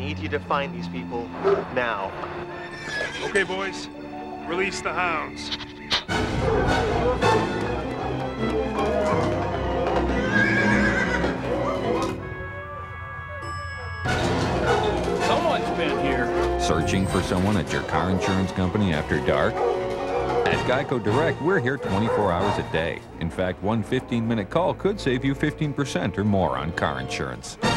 need you to find these people now. Okay, boys. Release the hounds. Someone's been here. Searching for someone at your car insurance company after dark? At Geico Direct, we're here 24 hours a day. In fact, one 15-minute call could save you 15% or more on car insurance.